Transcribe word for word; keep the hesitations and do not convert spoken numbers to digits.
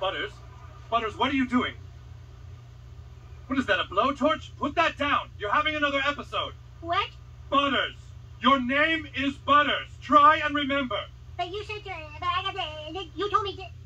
Butters? Butters, what are you doing? What is that, a blowtorch? Put that down. You're having another episode. What? Butters. Your name is Butters. Try and remember. But you said, uh, but I got the, you told me to...